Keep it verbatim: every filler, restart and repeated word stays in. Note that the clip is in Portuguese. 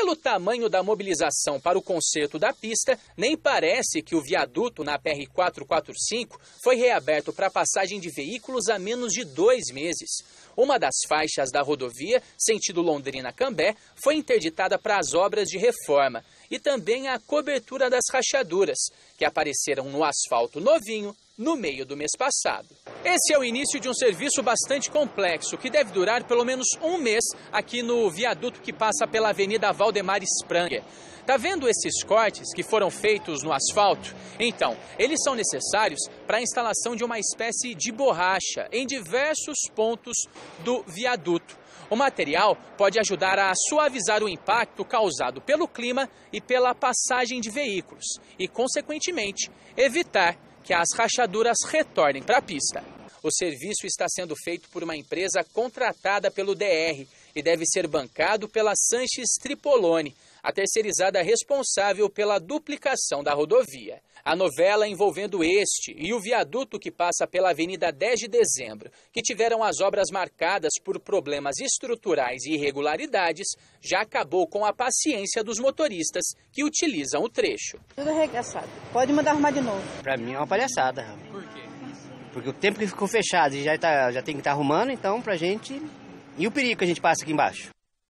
Pelo tamanho da mobilização para o conserto da pista, nem parece que o viaduto na P R quatrocentos e quarenta e cinco foi reaberto para passagem de veículos há menos de dois meses. Uma das faixas da rodovia, sentido Londrina-Cambé, foi interditada para as obras de reforma e também a cobertura das rachaduras, que apareceram no asfalto novinho no meio do mês passado. Esse é o início de um serviço bastante complexo, que deve durar pelo menos um mês aqui no viaduto que passa pela Avenida Valdemar Spranger. Tá vendo esses cortes que foram feitos no asfalto? Então, eles são necessários para a instalação de uma espécie de borracha em diversos pontos do viaduto. O material pode ajudar a suavizar o impacto causado pelo clima e pela passagem de veículos e, consequentemente, evitar que as rachaduras retornem para a pista. O serviço está sendo feito por uma empresa contratada pelo D R e deve ser bancado pela Sanches Tripolone, a terceirizada responsável pela duplicação da rodovia. A novela envolvendo este e o viaduto que passa pela Avenida dez de Dezembro, que tiveram as obras marcadas por problemas estruturais e irregularidades, já acabou com a paciência dos motoristas que utilizam o trecho. Tudo arregaçado. Pode mandar arrumar de novo. Pra mim é uma palhaçada. Por quê? Porque o tempo que ficou fechado e já, tá, já tem que estar tá arrumando, então pra gente... E o perigo que a gente passa aqui embaixo?